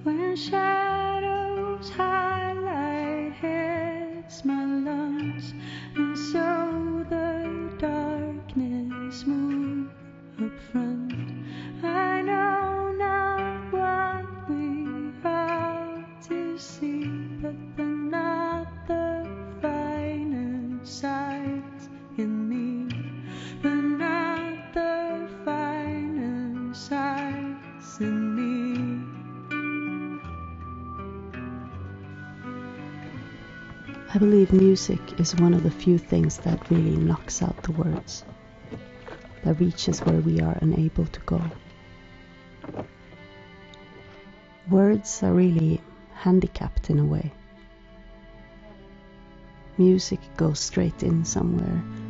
when shadows highlight heads, my lungs, and so the darkness move up front. I know not what we ought to see, but they're not the finer sides in me. They're not the finer sides in me. I believe music is one of the few things that really knocks out the words, that reaches where we are unable to go. Words are really handicapped in a way. Music goes straight in somewhere